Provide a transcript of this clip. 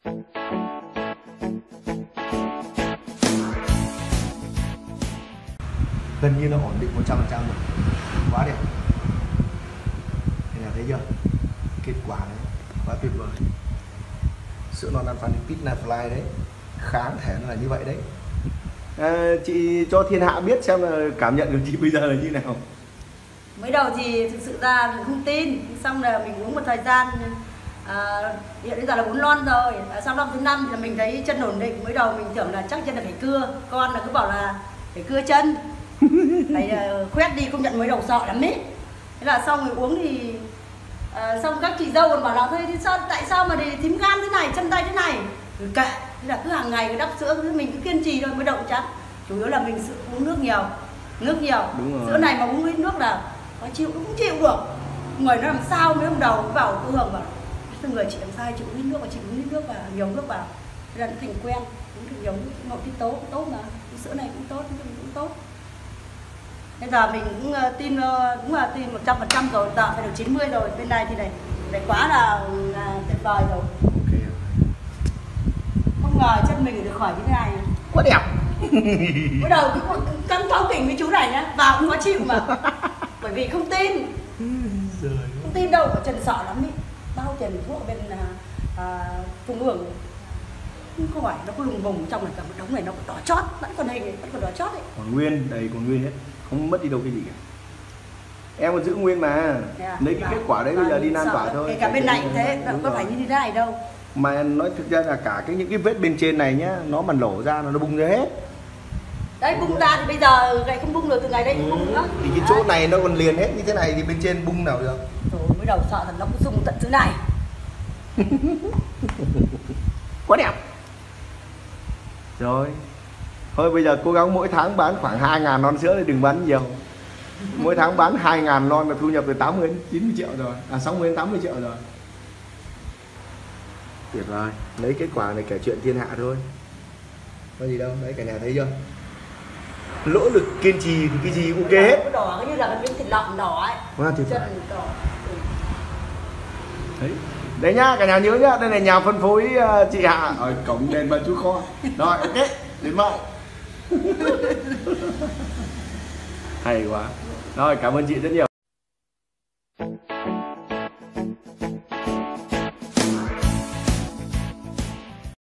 Gần như nó ổn định 100% rồi, quá đẹp. Thế nào thấy chưa? Kết quả đấy quá tuyệt vời. Sữa non ăn Phan Pizza Fly đấy, kháng thể nó là như vậy đấy. Chị cho thiên hạ biết xem là cảm nhận của chị bây giờ là như nào. Mới đầu thì thực sự ra mình không tin, xong là mình uống một thời gian, hiện bây giờ là 4 lon rồi. Sau năm thứ 5 thì là mình thấy chân ổn định. Mới đầu mình tưởng là chắc chân là phải cưa, con là cứ bảo là phải cưa chân, phải khoét đi, công nhận mới đầu sợ lắm ấy. Thế là xong rồi uống thì xong các chị dâu còn bảo là thôi sao, tại sao mà để thím gan thế này, chân tay thế này, rồi kệ. Thế là cứ hàng ngày đắp sữa, mình cứ kiên trì thôi. Mới đầu chán, chủ yếu là mình uống nước nhiều, sữa này mà uống ít nước là khó chịu, cũng không chịu được. Người nó làm sao mấy hôm đầu vào cô Hường bảo người chị làm sao chị uống ít nước, và chị uống ít nước vào, nhiều nước vào, thế là nó thành quen. Uống được nhiều nước, nội tiết tố tốt mà, sữa này cũng tốt, cũng tốt. Bây giờ mình cũng tin, đúng là tin 100% rồi, tạo phải được 90 rồi. Bên này thì này quá là tuyệt vời rồi. Không ngờ chân mình được khỏi như thế này, Quá đẹp. bắt đầu cũng căng thấu kỉnh với chú này nhá, vào cũng khó chịu mà. Bởi vì không tin, không tin đâu, Trần sợ lắm ý. Bao tiền thuốc ở bên Trung ương không phải, nó có lùng vùng trong này, cả một đống này nó còn đỏ chót, vẫn còn hình, vẫn còn đỏ chót ấy. Còn nguyên, đầy còn nguyên hết, không mất đi đâu cái gì cả. Em còn giữ nguyên mà, lấy cái kết quả đấy bây giờ đi lan tỏa thôi. Kể cả bên này cũng thế, có phải như thế này đâu. Mà nói thực ra là cả những cái vết bên trên này nhá, nó mà nổ ra nó bung ra hết. Đấy, bung ra thì bây giờ gậy không bung được, từ ngày đây không bung nữa. Thì cái chỗ này nó còn liền hết như thế này thì bên trên bung nào được. Rồi mới đầu sợ thật, nó cũng dùng tận chỗ này. Quá đẹp. Rồi. Thôi bây giờ cố gắng mỗi tháng bán khoảng 2.000 lon sữa thì đừng bán nhiều. Mỗi tháng bán 2.000 lon là thu nhập từ 80 đến 90 triệu rồi. 60 đến 80 triệu rồi. Tuyệt vời. Lấy kết quả này kể chuyện thiên hạ thôi. Có gì đâu, đấy cả nhà thấy chưa? Lỗ lực kiên trì thì cái gì cũng ok hết. Đỏ như là cái miếng thịt lợn đỏ ấy. Quá tuyệt vời. Đỏ. Đấy. Đấy nhá, cả nhà nhớ nhá, đây là nhà phân phối chị Hạ ở cổng đền Bà Chúa Kho. Rồi, ok, đến vậy. Hay quá. Rồi, cảm ơn chị rất nhiều.